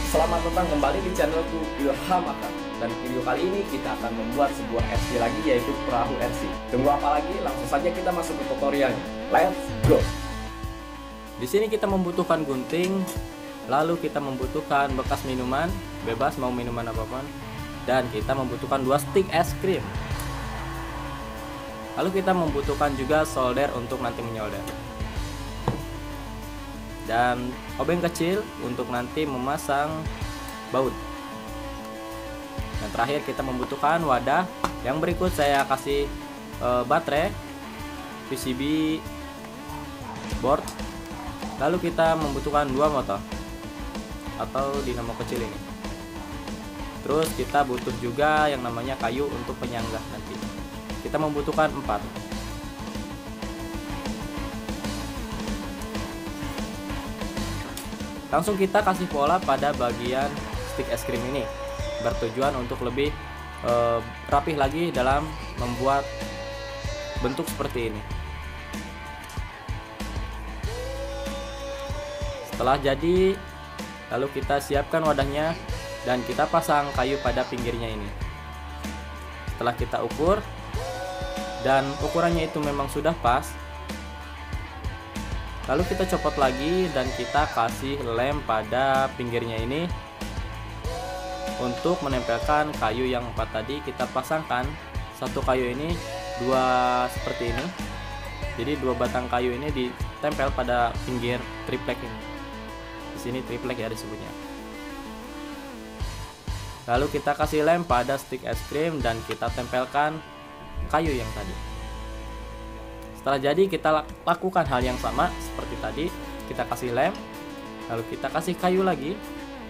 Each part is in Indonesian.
Selamat datang kembali di channelku Ilham Akan. Dan video kali ini kita akan membuat sebuah RC lagi, yaitu perahu RC. Tunggu apa lagi? Langsung saja kita masuk ke tutorialnya. Let's go. Di sini kita membutuhkan gunting, lalu kita membutuhkan bekas minuman, bebas mau minuman apapun, dan kita membutuhkan 2 stick es krim. Lalu kita membutuhkan juga solder untuk nanti menyolder, dan obeng kecil untuk nanti memasang baut. Yang terakhir kita membutuhkan wadah. Yang berikut saya kasih baterai, PCB board. Lalu kita membutuhkan 2 motor atau dinamo kecil ini. Terus kita butuh juga yang namanya kayu untuk penyangga nanti. Kita membutuhkan 4. Langsung kita kasih pola pada bagian stick es krim ini, bertujuan untuk lebih rapih lagi dalam membuat bentuk seperti ini. Setelah jadi, lalu kita siapkan wadahnya dan kita pasang kayu pada pinggirnya ini. Setelah kita ukur dan ukurannya itu memang sudah pas, lalu kita copot lagi dan kita kasih lem pada pinggirnya ini untuk menempelkan kayu yang 4 tadi. Kita pasangkan satu kayu ini 2 seperti ini, jadi 2 batang kayu ini ditempel pada pinggir triplek ini. Di sini triplek ya disebutnya. Lalu kita kasih lem pada stick es krim dan kita tempelkan kayu yang tadi. Setelah jadi, kita lakukan hal yang sama seperti tadi. Kita kasih lem, lalu kita kasih kayu lagi.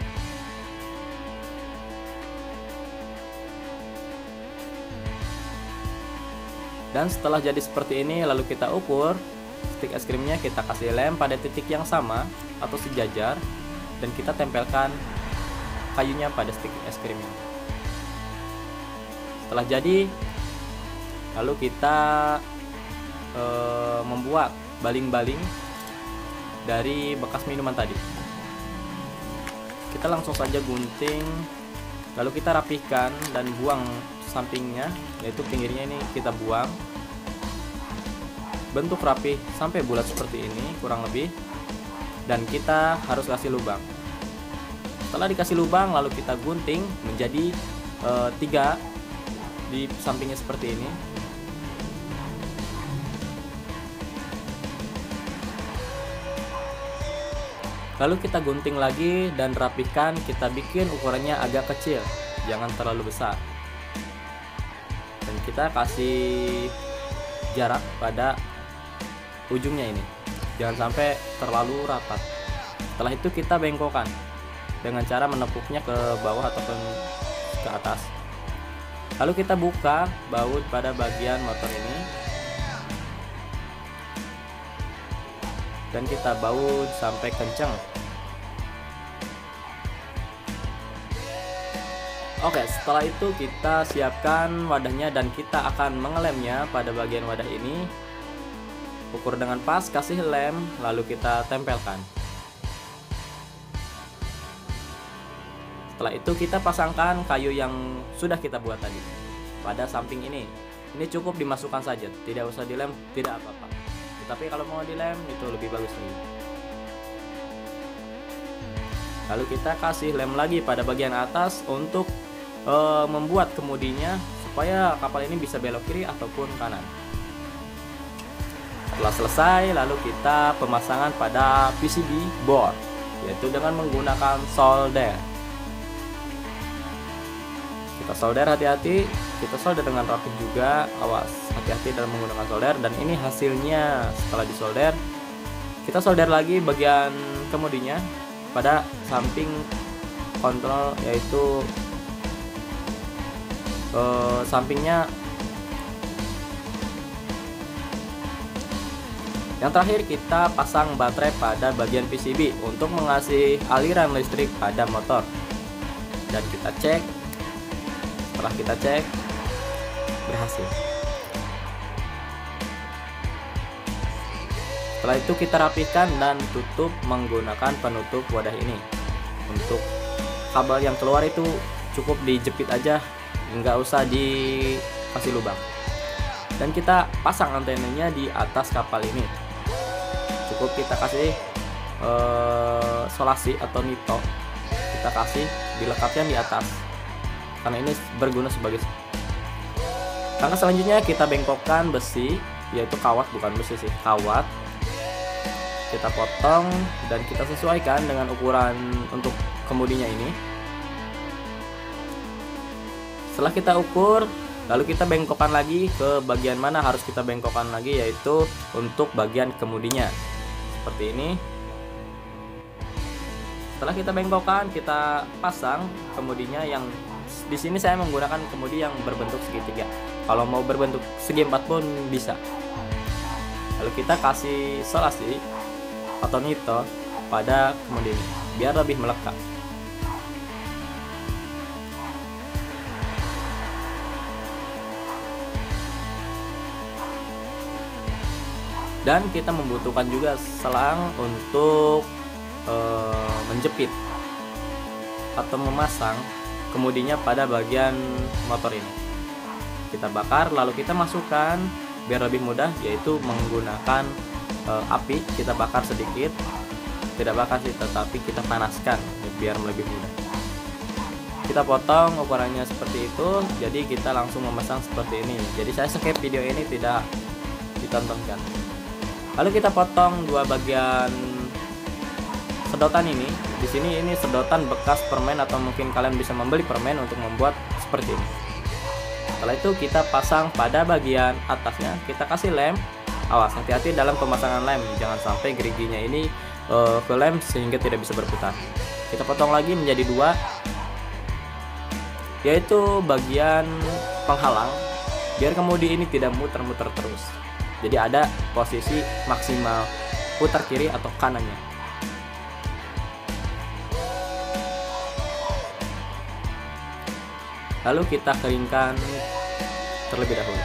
Dan setelah jadi seperti ini, lalu kita ukur stick es krimnya, kita kasih lem pada titik yang sama atau sejajar, dan kita tempelkan kayunya pada stick es krimnya. Setelah jadi, lalu kita membuat baling-baling dari bekas minuman tadi. Kita langsung saja gunting, lalu kita rapihkan dan buang sampingnya, yaitu pinggirnya ini kita buang. Bentuk rapih sampai bulat seperti ini kurang lebih, dan kita harus kasih lubang. Setelah dikasih lubang, lalu kita gunting menjadi 3 di sampingnya seperti ini. Lalu kita gunting lagi dan rapihkan. Kita bikin ukurannya agak kecil, jangan terlalu besar. Dan kita kasih jarak pada ujungnya ini, jangan sampai terlalu rapat. Setelah itu kita bengkokkan dengan cara menepuknya ke bawah ataupun ke atas. Lalu kita buka baut pada bagian motor ini dan kita baut sampai kencang. Oke, setelah itu kita siapkan wadahnya dan kita akan mengelemnya pada bagian wadah ini. Ukur dengan pas, kasih lem, lalu kita tempelkan. Setelah itu kita pasangkan kayu yang sudah kita buat tadi pada samping ini. Ini cukup dimasukkan saja, tidak usah dilem, tidak apa-apa. Tapi kalau mau dilem itu lebih bagus lagi. Lalu kita kasih lem lagi pada bagian atas untuk membuat kemudinya supaya kapal ini bisa belok kiri ataupun kanan. Setelah selesai, lalu kita pemasangan pada PCB board, yaitu dengan menggunakan solder. Kita solder hati-hati, kita solder dengan rapi juga, awas hati-hati dalam menggunakan solder. Dan ini hasilnya setelah disolder. Kita solder lagi bagian kemudinya pada samping kontrol, yaitu sampingnya. Yang terakhir kita pasang baterai pada bagian PCB untuk mengasih aliran listrik pada motor. Dan kita cek. Setelah kita cek, berhasil. Setelah itu kita rapihkan dan tutup menggunakan penutup wadah ini untuk kabel yang keluar itu cukup dijepit aja, nggak usah dikasih lubang. Dan kita pasang antenanya di atas kapal ini. Cukup kita kasih solasi atau nito, kita kasih dilekatkan di atas karena ini berguna sebagai. Karena selanjutnya kita bengkokkan besi, yaitu kawat, bukan besi sih, kawat. Kita potong dan kita sesuaikan dengan ukuran untuk kemudinya ini. Setelah kita ukur, lalu kita bengkokkan lagi ke bagian mana harus kita bengkokkan lagi, yaitu untuk bagian kemudinya. Seperti ini. Setelah kita bengkokkan, kita pasang kemudinya yang di sini saya menggunakan kemudi yang berbentuk segitiga. Kalau mau berbentuk segi empat pun bisa. Lalu kita kasih solasi atau nito pada kemudi ini biar lebih melekat. Dan kita membutuhkan juga selang untuk menjepit atau memasang kemudinya pada bagian motor ini. Kita bakar lalu kita masukkan biar lebih mudah, yaitu menggunakan api. Kita bakar sedikit, tidak bakar sih, tetapi kita panaskan biar lebih mudah. Kita potong ukurannya seperti itu, jadi kita langsung memasang seperti ini. Jadi saya skip video ini, tidak ditontonkan. Lalu kita potong dua bagian sedotan ini. Di sini ini sedotan bekas permen, atau mungkin kalian bisa membeli permen untuk membuat seperti ini. Setelah itu kita pasang pada bagian atasnya, kita kasih lem. Awas, hati-hati dalam pemasangan lem, jangan sampai geriginya ini ke lem sehingga tidak bisa berputar. Kita potong lagi menjadi dua, yaitu bagian penghalang biar kemudi ini tidak muter-muter terus. Jadi ada posisi maksimal putar kiri atau kanannya. Lalu kita keringkan terlebih dahulu.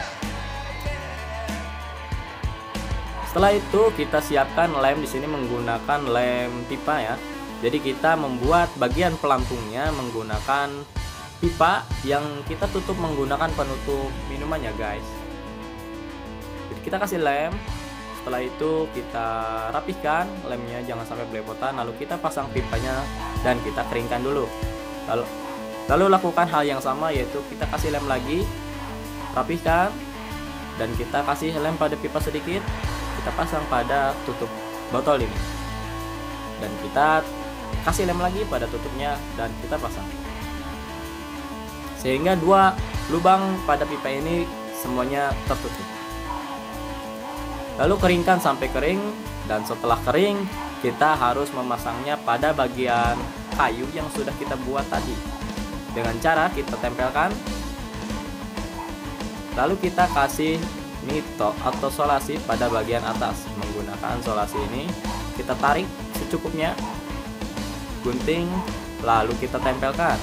Setelah itu kita siapkan lem. Di sini menggunakan lem pipa ya. Jadi kita membuat bagian pelampungnya menggunakan pipa yang kita tutup menggunakan penutup minumannya guys. Jadi kita kasih lem. Setelah itu kita rapihkan lemnya, jangan sampai belepotan. Lalu kita pasang pipanya dan kita keringkan dulu. Lalu lakukan hal yang sama, yaitu kita kasih lem lagi, rapihkan, dan kita kasih lem pada pipa sedikit. Kita pasang pada tutup botol ini, dan kita kasih lem lagi pada tutupnya dan kita pasang, sehingga dua lubang pada pipa ini semuanya tertutup. Lalu keringkan sampai kering, dan setelah kering kita harus memasangnya pada bagian kayu yang sudah kita buat tadi. Dengan cara kita tempelkan, lalu kita kasih nito atau solasi pada bagian atas. Menggunakan solasi ini kita tarik secukupnya, gunting, lalu kita tempelkan.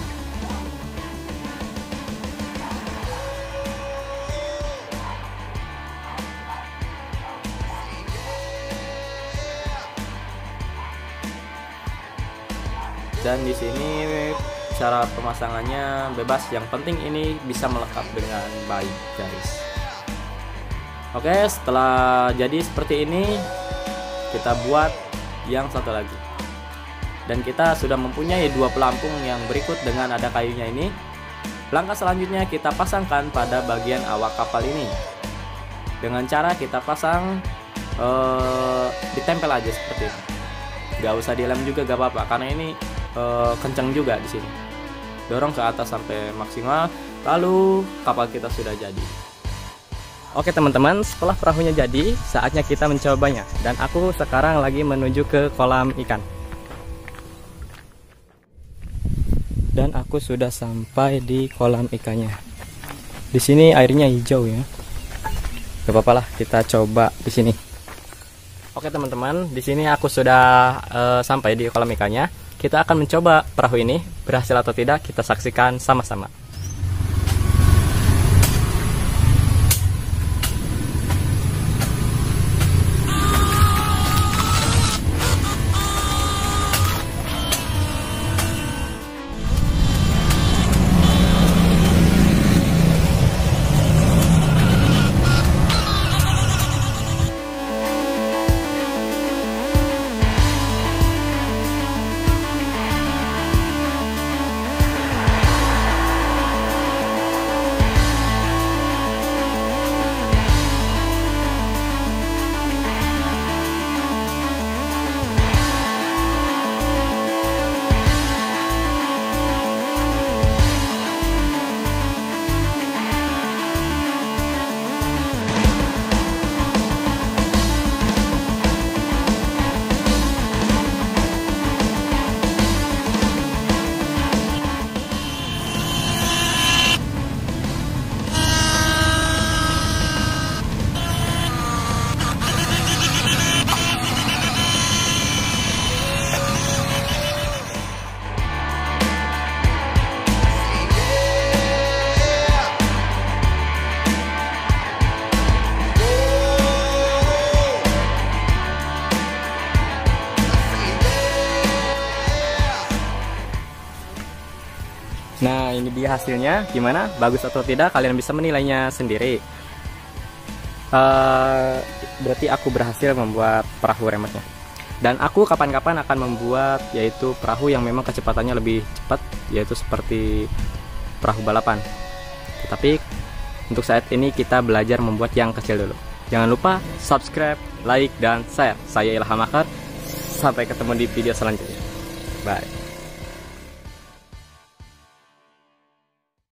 Dan di sini cara pemasangannya bebas, yang penting ini bisa melekat dengan baik guys. Oke, setelah jadi seperti ini, kita buat yang satu lagi. Dan kita sudah mempunyai dua pelampung yang berikut dengan ada kayunya ini. Langkah selanjutnya kita pasangkan pada bagian awak kapal ini. Dengan cara kita pasang ditempel aja seperti ini. Gak usah dilem juga gak apa-apa, karena ini kencang juga di sini. Dorong ke atas sampai maksimal, lalu kapal kita sudah jadi. Oke teman-teman, setelah perahunya jadi, saatnya kita mencobanya. Dan aku sekarang lagi menuju ke kolam ikan. Dan aku sudah sampai di kolam ikannya. Di sini airnya hijau ya. Gak apa-apa lah, kita coba di sini. Oke teman-teman, di sini aku sudah sampai di kolam ikannya. Kita akan mencoba perahu ini, berhasil atau tidak kita saksikan sama-sama. Nah, ini dia hasilnya. Gimana? Bagus atau tidak? Kalian bisa menilainya sendiri. Berarti aku berhasil membuat perahu remote-nya. Dan aku kapan-kapan akan membuat yaitu perahu yang memang kecepatannya lebih cepat, yaitu seperti perahu balapan. Tetapi untuk saat ini kita belajar membuat yang kecil dulu. Jangan lupa subscribe, like, dan share. Saya Ilham Akar. Sampai ketemu di video selanjutnya. Bye.